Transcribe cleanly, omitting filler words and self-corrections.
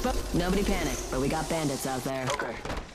Nobody panic, but we got bandits out there. Okay.